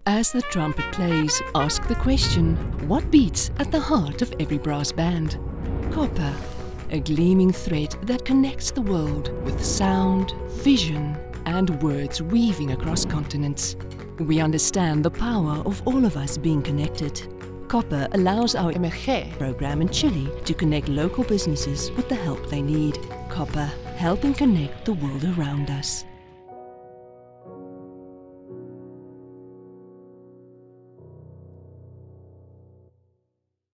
As the trumpet plays, ask the question, what beats at the heart of every brass band? Copper, a gleaming thread that connects the world with sound, vision, and words weaving across continents. We understand the power of all of us being connected. Copper allows our MG program in Chile to connect local businesses with the help they need. Copper, helping connect the world around us.